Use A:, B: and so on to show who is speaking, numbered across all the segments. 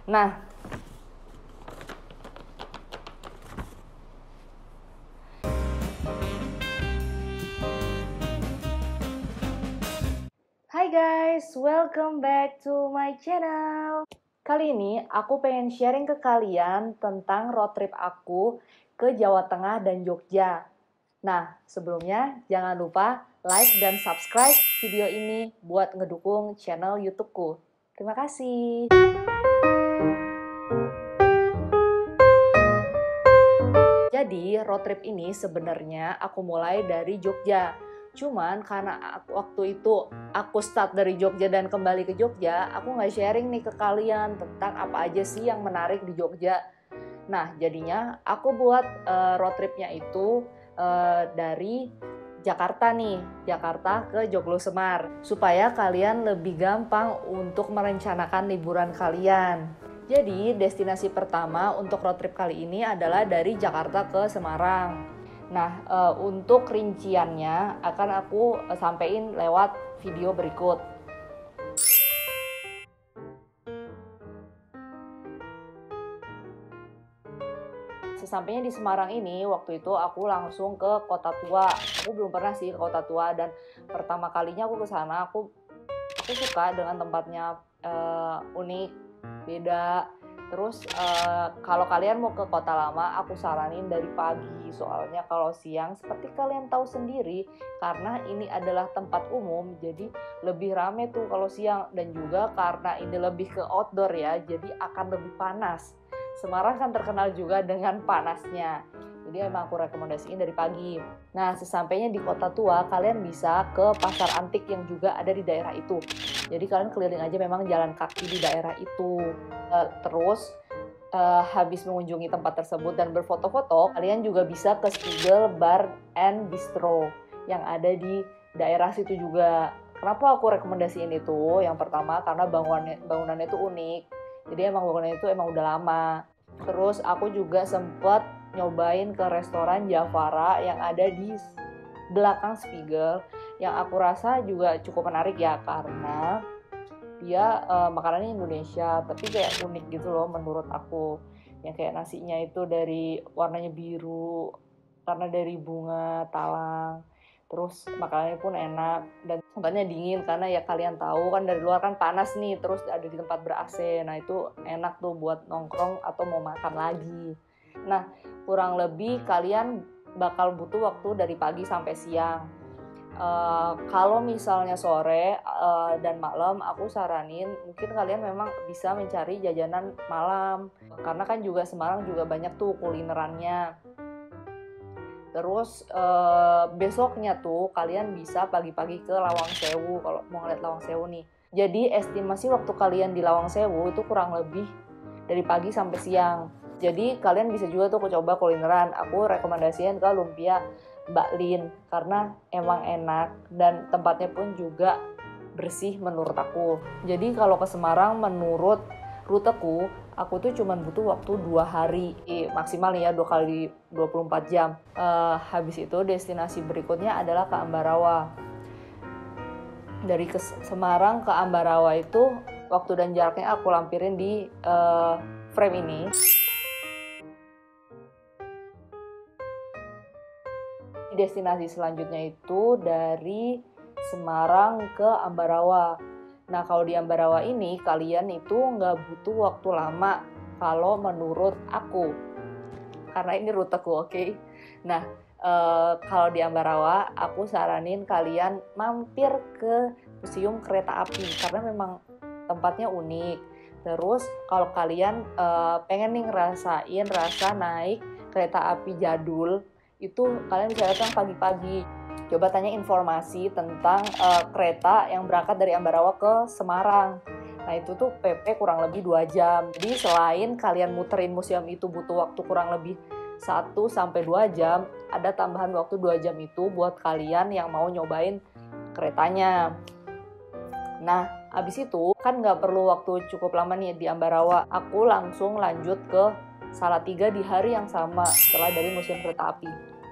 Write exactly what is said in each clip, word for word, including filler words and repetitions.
A: Nah, hai guys, welcome back to my channel. Kali ini aku pengen sharing ke kalian tentang road trip aku ke Jawa Tengah dan Jogja. Nah, sebelumnya jangan lupa like dan subscribe video ini buat ngedukung channel YouTubeku. Terima kasih. Jadi, road trip ini sebenarnya aku mulai dari Jogja. Cuman karena aku, waktu itu aku start dari Jogja dan kembali ke Jogja, aku nggak sharing nih ke kalian tentang apa aja sih yang menarik di Jogja. Nah, jadinya aku buat uh, road tripnya itu uh, dari Jakarta nih, Jakarta ke Joglo Semar, supaya kalian lebih gampang untuk merencanakan liburan kalian. Jadi, destinasi pertama untuk road trip kali ini adalah dari Jakarta ke Semarang. Nah, e, untuk rinciannya akan aku e, sampein lewat video berikut. Sesampainya di Semarang ini, waktu itu aku langsung ke Kota Tua. Aku belum pernah sih ke Kota Tua, dan pertama kalinya aku ke sana, aku aku suka dengan tempatnya e, unik, beda. Terus uh, kalau kalian mau ke Kota Lama, aku saranin dari pagi. Soalnya kalau siang seperti kalian tahu sendiri, karena ini adalah tempat umum, jadi lebih rame tuh kalau siang. Dan juga karena ini lebih ke outdoor ya, jadi akan lebih panas. Semarang kan terkenal juga dengan panasnya. Jadi emang aku rekomendasiin dari pagi. Nah, sesampainya di Kota Tua, kalian bisa ke pasar antik yang juga ada di daerah itu. Jadi kalian keliling aja memang jalan kaki di daerah itu. Uh, terus uh, habis mengunjungi tempat tersebut dan berfoto-foto, kalian juga bisa ke Spiegel Bar and Bistro yang ada di daerah situ juga. Kenapa aku rekomendasiin itu? Yang pertama karena bangunannya bangunannya itu unik. Jadi emang bangunannya itu emang udah lama. Terus aku juga sempet nyobain ke restoran Javara yang ada di belakang Spiegel, yang aku rasa juga cukup menarik ya, karena dia uh, makanannya Indonesia tapi kayak unik gitu loh menurut aku. Yang kayak nasinya itu dari warnanya biru karena dari bunga talang. Terus makanannya pun enak dan tempatnya dingin karena ya kalian tahu kan dari luar kan panas nih, terus ada di tempat ber-A C. Nah, itu enak tuh buat nongkrong atau mau makan lagi. Nah, kurang lebih kalian bakal butuh waktu dari pagi sampai siang. Uh, kalau misalnya sore uh, dan malam, aku saranin mungkin kalian memang bisa mencari jajanan malam, karena kan juga Semarang juga banyak tuh kulinerannya. Terus uh, besoknya tuh kalian bisa pagi-pagi ke Lawang Sewu kalau mau ngeliat Lawang Sewu nih. Jadi estimasi waktu kalian di Lawang Sewu itu kurang lebih dari pagi sampai siang. Jadi kalian bisa juga tuh coba kulineran. Aku rekomendasiin ke Lumpia Mbak Lin karena emang enak dan tempatnya pun juga bersih menurut aku. Jadi kalau ke Semarang menurut ruteku, aku tuh cuma butuh waktu dua hari eh, maksimal ya, dua kali dua puluh empat jam. Uh, habis itu destinasi berikutnya adalah ke Ambarawa. Dari ke Semarang ke Ambarawa itu waktu dan jaraknya aku lampirin di uh, frame ini. Destinasi selanjutnya itu dari Semarang ke Ambarawa. Nah, kalau di Ambarawa ini kalian itu nggak butuh waktu lama kalau menurut aku, karena ini ruteku, oke? Okay? Nah, e, kalau di Ambarawa aku saranin kalian mampir ke Museum Kereta Api karena memang tempatnya unik. Terus kalau kalian e, pengen nih ngerasain rasa naik kereta api jadul, itu kalian bisa datang pagi-pagi. Coba tanya informasi tentang uh, kereta yang berangkat dari Ambarawa ke Semarang. Nah, itu tuh P P kurang lebih dua jam. Jadi selain kalian muterin museum itu butuh waktu kurang lebih satu sampai dua jam, ada tambahan waktu dua jam itu buat kalian yang mau nyobain keretanya. Nah, abis itu kan nggak perlu waktu cukup lama nih di Ambarawa. Aku langsung lanjut ke Salatiga di hari yang sama setelah dari Museum Kereta Api.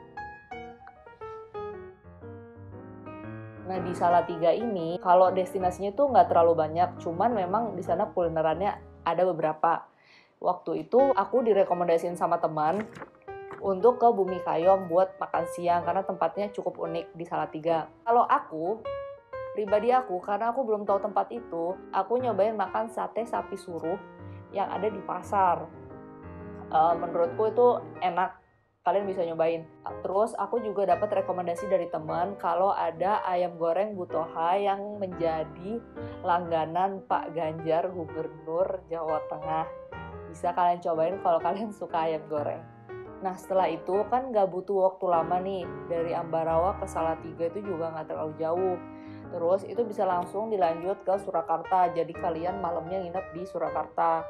A: Nah, di Salatiga ini kalau destinasinya tuh nggak terlalu banyak, cuman memang di sana kulinerannya ada beberapa. Waktu itu aku direkomendasiin sama teman untuk ke Bumi Kayom buat makan siang karena tempatnya cukup unik di Salatiga. Kalau aku, pribadi aku, karena aku belum tahu tempat itu, aku nyobain makan sate sapi suruh yang ada di pasar. Uh, menurutku itu enak, kalian bisa nyobain. Terus aku juga dapat rekomendasi dari teman kalau ada ayam goreng Butoha yang menjadi langganan Pak Ganjar, Gubernur Jawa Tengah. Bisa kalian cobain kalau kalian suka ayam goreng. Nah setelah itu kan gak butuh waktu lama nih, dari Ambarawa ke Salatiga itu juga gak terlalu jauh. Terus itu bisa langsung dilanjut ke Surakarta, jadi kalian malamnya nginep di Surakarta.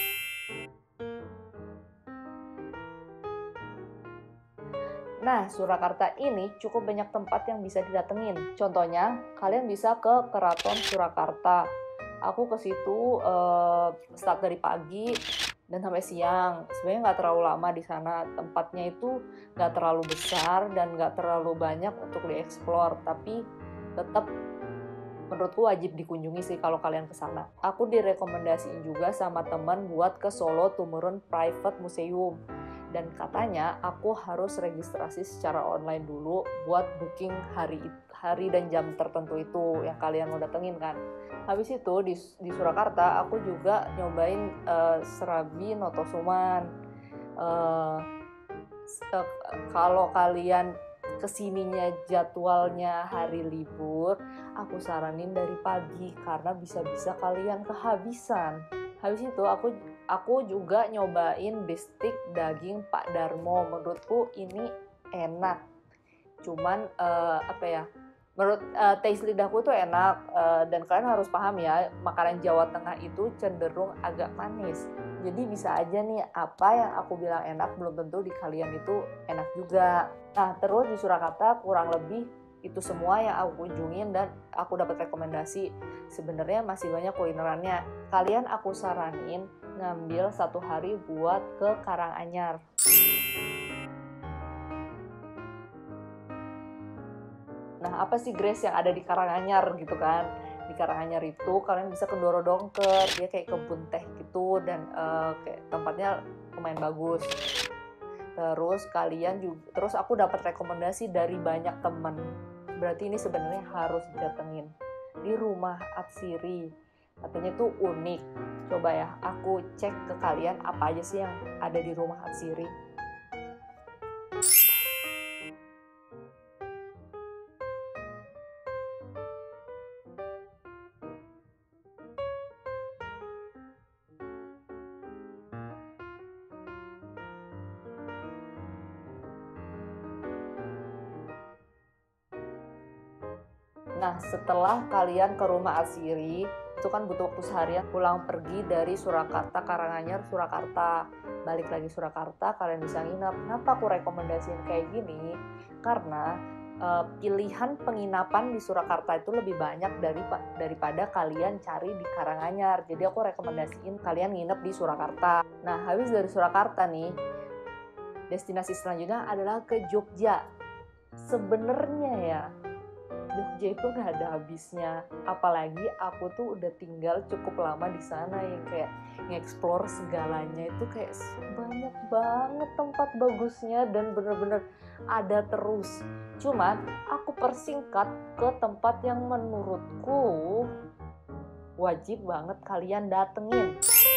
A: Nah, Surakarta ini cukup banyak tempat yang bisa didatengin. Contohnya, kalian bisa ke Keraton Surakarta. Aku ke situ uh, start dari pagi dan sampai siang. Sebenarnya nggak terlalu lama di sana. Tempatnya itu nggak terlalu besar dan nggak terlalu banyak untuk dieksplor. Tapi tetap menurutku wajib dikunjungi sih kalau kalian ke sana. Aku direkomendasiin juga sama teman buat ke Solo Tumurun Private Museum. Dan katanya aku harus registrasi secara online dulu buat booking hari hari dan jam tertentu itu yang kalian mau datengin kan. Habis itu di, di Surakarta aku juga nyobain uh, Serabi Notosuman. Uh, uh, kalau kalian kesininya jadwalnya hari libur, aku saranin dari pagi karena bisa-bisa kalian kehabisan. Habis itu aku aku juga nyobain bistik daging Pak Darmo. Menurutku ini enak. Cuman uh, apa ya? Menurut uh, taste lidahku tuh enak uh, dan kalian harus paham ya, makanan Jawa Tengah itu cenderung agak manis. Jadi bisa aja nih apa yang aku bilang enak belum tentu di kalian itu enak juga. Nah, terus di Surakarta kurang lebih itu semua yang aku kunjungin dan aku dapat rekomendasi. Sebenarnya masih banyak kulinerannya. Kalian aku saranin ngambil satu hari buat ke Karanganyar. Nah, apa sih Grace yang ada di Karanganyar gitu kan? Di Karanganyar itu kalian bisa ke Ndoro Dongker, dia kayak kebun teh gitu dan uh, kayak tempatnya lumayan bagus. Terus kalian juga, terus aku dapat rekomendasi dari banyak teman. Berarti ini sebenarnya harus didatengin. Di rumah Atsiri. Katanya tuh unik. Coba ya, aku cek ke kalian apa aja sih yang ada di rumah Atsiri. Nah, setelah kalian ke rumah Atsiri, itu kan butuh waktu seharian pulang pergi dari Surakarta, Karanganyar, Surakarta. Balik lagi Surakarta, kalian bisa nginep. Kenapa aku rekomendasiin kayak gini? Karena uh, pilihan penginapan di Surakarta itu lebih banyak dari, daripada kalian cari di Karanganyar. Jadi aku rekomendasiin kalian nginep di Surakarta. Nah, habis dari Surakarta nih, destinasi selanjutnya adalah ke Jogja. Sebenarnya ya, Jogja itu nggak ada habisnya, apalagi aku tuh udah tinggal cukup lama di sana yang kayak nge-explore segalanya itu kayak banyak banget tempat bagusnya dan bener-bener ada terus. Cuman aku persingkat ke tempat yang menurutku wajib banget kalian datengin.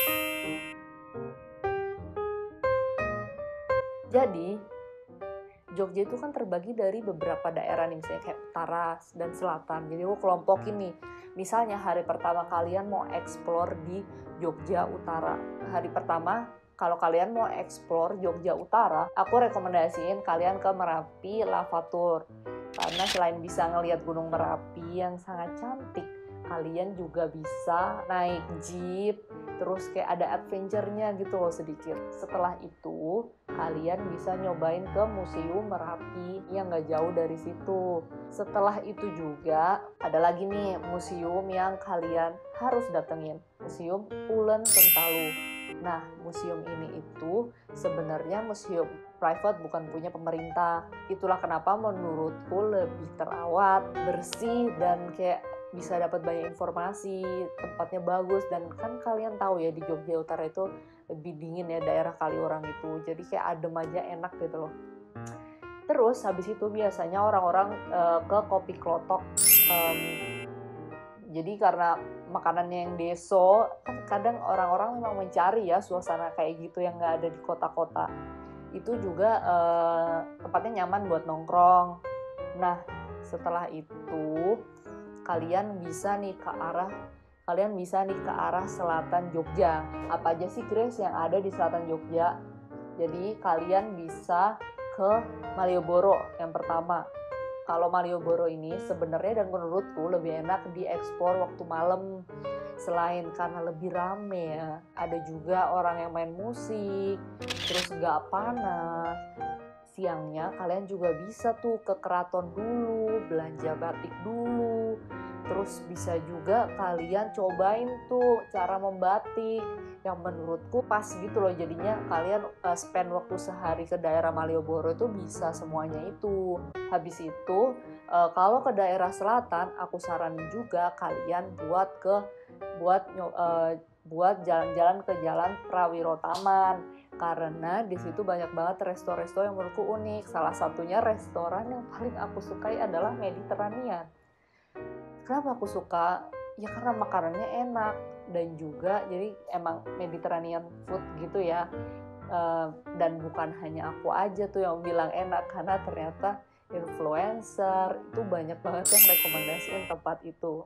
A: Jadi Jogja itu kan terbagi dari beberapa daerah nih, misalnya kayak utara dan selatan. Jadi aku kelompokin nih, misalnya hari pertama kalian mau explore di Jogja Utara. Hari pertama, kalau kalian mau explore Jogja Utara, aku rekomendasiin kalian ke Merapi Lavatur. Karena selain bisa ngelihat Gunung Merapi yang sangat cantik, kalian juga bisa naik jeep, terus kayak ada adventure-nya gitu loh sedikit. Setelah itu, kalian bisa nyobain ke Museum Merapi yang gak jauh dari situ. Setelah itu juga, ada lagi nih museum yang kalian harus datengin. Museum Ulen Sentalu. Nah, museum ini itu sebenarnya museum private, bukan punya pemerintah. Itulah kenapa menurutku lebih terawat, bersih, dan kayak bisa dapat banyak informasi, tempatnya bagus, dan kan kalian tahu ya di Jogja Utara itu lebih dingin ya daerah Kaliurang itu, jadi kayak adem aja enak gitu loh. Terus habis itu biasanya orang-orang uh, ke Kopi Klotok, um, jadi karena makanannya yang deso, kan kadang orang-orang memang mencari ya suasana kayak gitu yang nggak ada di kota-kota. Itu juga uh, tempatnya nyaman buat nongkrong. Nah, setelah itu kalian bisa nih ke arah kalian bisa nih ke arah selatan Jogja. Apa aja sih Grace yang ada di selatan Jogja? Jadi kalian bisa ke Malioboro yang pertama. Kalau Malioboro ini sebenarnya dan menurutku lebih enak dieksplor waktu malam. Selain karena lebih rame ya, ada juga orang yang main musik, terus gak panas. Siangnya kalian juga bisa tuh ke keraton dulu, belanja batik dulu. Terus bisa juga kalian cobain tuh cara membatik yang menurutku pas gitu loh, jadinya kalian uh, spend waktu sehari ke daerah Malioboro itu bisa semuanya itu. Habis itu uh, kalau ke daerah selatan aku saranin juga kalian buat ke buat uh, buat jalan-jalan ke Jalan Prawiro Taman, karena di situ banyak banget resto-resto yang menurutku unik. Salah satunya restoran yang paling aku sukai adalah Mediterranean. Kenapa aku suka? Ya karena makanannya enak dan juga jadi emang Mediterranean food gitu ya. Uh, dan bukan hanya aku aja tuh yang bilang enak, karena ternyata influencer itu banyak banget yang rekomendasiin tempat itu.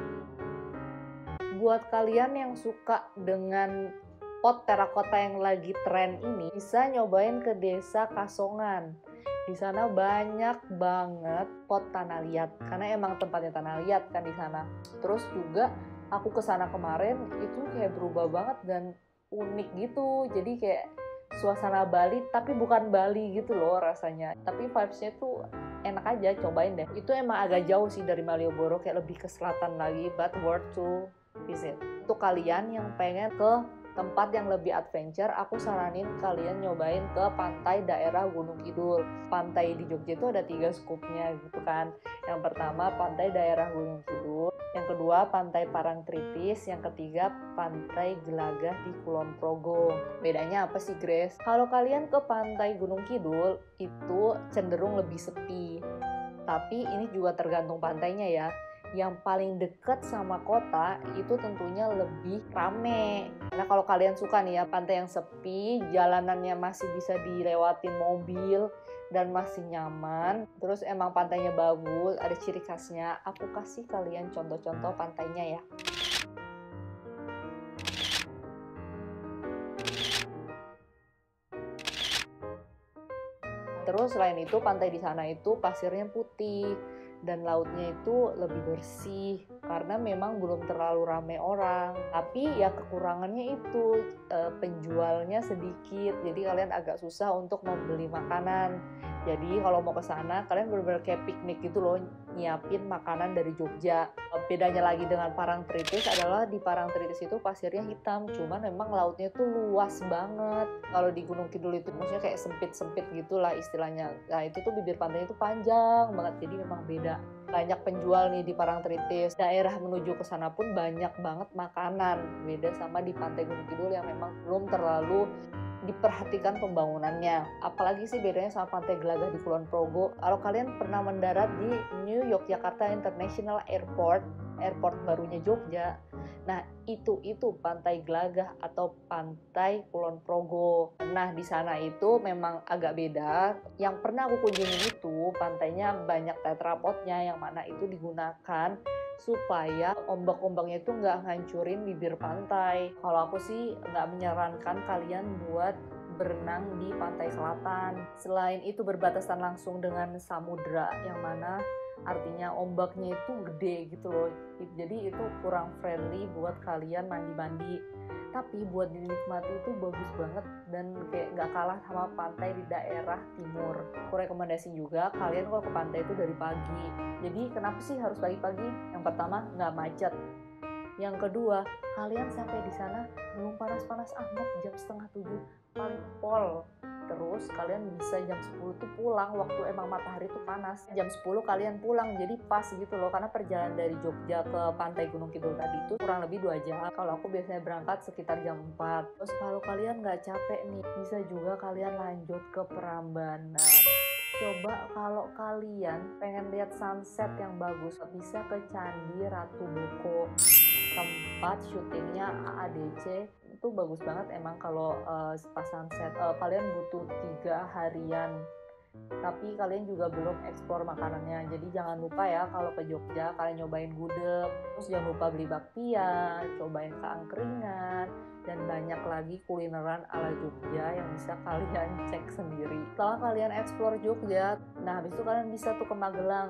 A: Buat kalian yang suka dengan pot terakota yang lagi tren ini, bisa nyobain ke Desa Kasongan. Di sana banyak banget pot tanah liat, karena emang tempatnya tanah liat kan di sana. Terus juga aku kesana kemarin itu kayak berubah banget dan unik gitu. Jadi kayak suasana Bali tapi bukan Bali gitu loh rasanya. Tapi vibes-nya tuh enak aja, cobain deh. Itu emang agak jauh sih dari Malioboro, kayak lebih ke selatan lagi, but worth to visit. Untuk kalian yang pengen ke tempat yang lebih adventure, aku saranin kalian nyobain ke pantai daerah Gunung Kidul. Pantai di Jogja itu ada tiga skupnya gitu kan. Yang pertama pantai daerah Gunung Kidul, yang kedua pantai Parangtritis, yang ketiga pantai Gelagah di Kulon Progo. Bedanya apa sih Grace? Kalau kalian ke pantai Gunung Kidul itu cenderung lebih sepi. Tapi ini juga tergantung pantainya ya. Yang paling dekat sama kota itu tentunya lebih rame. Karena kalau kalian suka nih ya pantai yang sepi, jalanannya masih bisa dilewatin mobil dan masih nyaman, terus emang pantainya bagus, ada ciri khasnya, aku kasih kalian contoh-contoh pantainya ya. Terus selain itu pantai di sana itu pasirnya putih dan lautnya itu lebih bersih karena memang belum terlalu ramai orang. Tapi ya kekurangannya itu e, penjualnya sedikit, jadi kalian agak susah untuk membeli makanan. Jadi kalau mau ke sana kalian benar-benar kayak piknik gitu loh, nyiapin makanan dari Jogja. Bedanya lagi dengan Parangtritis adalah di Parangtritis itu pasirnya hitam, cuman memang lautnya tuh luas banget. Kalau di Gunung Kidul itu maksudnya kayak sempit-sempit gitulah istilahnya. Nah itu tuh bibir pantainya tuh panjang banget, jadi memang beda. Banyak penjual nih di Parangtritis. Daerah menuju ke sana pun banyak banget makanan. Beda sama di Pantai Gunung Kidul yang memang belum terlalu diperhatikan pembangunannya. Apalagi sih bedanya sama Pantai Gelagah di Kulon Progo. Kalau kalian pernah mendarat di New Yogyakarta International Airport, airport barunya Jogja, nah itu itu Pantai Gelagah atau Pantai Kulon Progo. Nah di sana itu memang agak beda. Yang pernah aku kunjungi itu pantainya banyak tetrapodnya, yang mana itu digunakan supaya ombak-ombaknya itu nggak ngancurin bibir pantai. Kalau aku sih nggak menyarankan kalian buat berenang di pantai selatan. Selain itu berbatasan langsung dengan samudra, yang mana artinya ombaknya itu gede gitu loh. Jadi itu kurang friendly buat kalian mandi-mandi. Tapi buat dinikmati itu bagus banget dan kayak nggak kalah sama pantai di daerah timur. Aku rekomendasi juga kalian kalau ke pantai itu dari pagi. Jadi kenapa sih harus pagi-pagi? Yang pertama nggak macet. Yang kedua, kalian sampai di sana belum panas-panas amat, jam setengah tujuh paling pol. Terus kalian bisa jam sepuluh tuh pulang waktu emang matahari tuh panas. Jam sepuluh kalian pulang, jadi pas gitu loh. Karena perjalanan dari Jogja ke Pantai Gunung Kidul tadi itu kurang lebih dua jam. Kalau aku biasanya berangkat sekitar jam empat. Terus kalau kalian nggak capek nih, bisa juga kalian lanjut ke Prambanan. Coba kalau kalian pengen lihat sunset yang bagus, bisa ke Candi Ratu Buko. Tempat syutingnya A A D C itu bagus banget emang kalau uh, pas sunset. Uh, kalian butuh tiga harian, tapi kalian juga belum eksplor makanannya. Jadi jangan lupa ya kalau ke Jogja kalian nyobain gudeg, terus jangan lupa beli bakpia, cobain keangkringan, dan banyak lagi kulineran ala Jogja yang bisa kalian cek sendiri. Setelah kalian eksplor Jogja, nah habis itu kalian bisa tuh ke Magelang.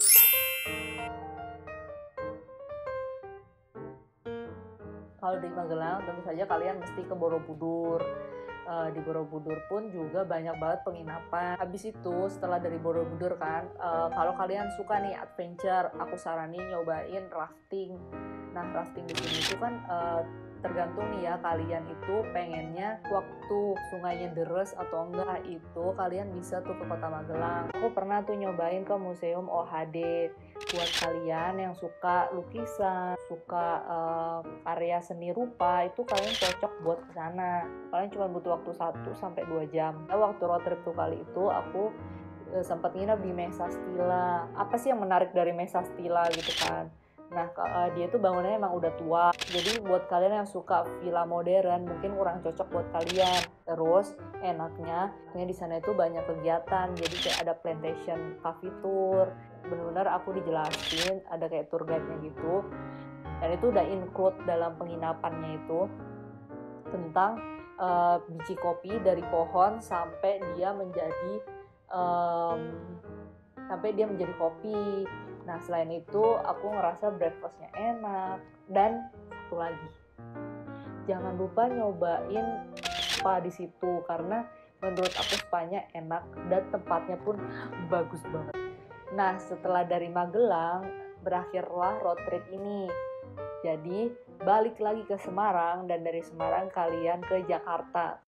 A: Kalau di Magelang tentu saja kalian mesti ke Borobudur. Uh, di Borobudur pun juga banyak banget penginapan. Habis itu setelah dari Borobudur kan, uh, kalau kalian suka nih adventure, aku saranin nyobain rafting. Nah rafting di sini itu kan uh, tergantung nih ya kalian itu pengennya waktu sungainya deres atau enggak. Itu kalian bisa tuh ke Kota Magelang. Aku pernah tuh nyobain ke Museum O H D. Buat kalian yang suka lukisan, suka uh, karya seni rupa, itu kalian cocok buat kesana. Kalian cuma butuh waktu satu sampai dua jam. Nah, waktu road trip tuh kali itu aku uh, sempat nginep di Mesa Stila. Apa sih yang menarik dari Mesa Stila gitu kan? Nah, uh, dia tuh bangunannya emang udah tua. Jadi buat kalian yang suka villa modern mungkin kurang cocok buat kalian. Terus enaknya, di sana itu banyak kegiatan. Jadi kayak ada plantation coffee tour. Benar-benar aku dijelasin, ada kayak tour guide-nya gitu. Dan itu udah include dalam penginapannya itu tentang uh, biji kopi dari pohon sampai dia menjadi um, sampai dia menjadi kopi. Nah selain itu aku ngerasa breakfast-nya enak. Dan satu lagi, jangan lupa nyobain spa di situ karena menurut aku spanya enak dan tempatnya pun bagus banget. Nah setelah dari Magelang berakhirlah road trip ini. Jadi balik lagi ke Semarang dan dari Semarang kalian ke Jakarta.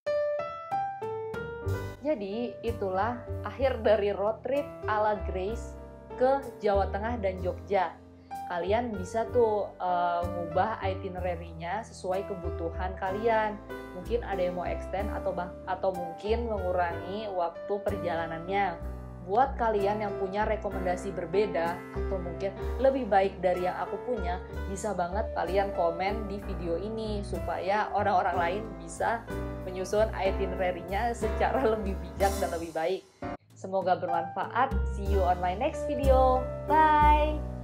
A: Jadi itulah akhir dari road trip ala Grace ke Jawa Tengah dan Jogja. Kalian bisa tuh uh, ngubah itinerary-nya sesuai kebutuhan kalian. Mungkin ada yang mau extend atau bah- atau mungkin mengurangi waktu perjalanannya. Buat kalian yang punya rekomendasi berbeda atau mungkin lebih baik dari yang aku punya, bisa banget kalian komen di video ini supaya orang-orang lain bisa menyusun itinerary-nya secara lebih bijak dan lebih baik. Semoga bermanfaat. See you on my next video. Bye!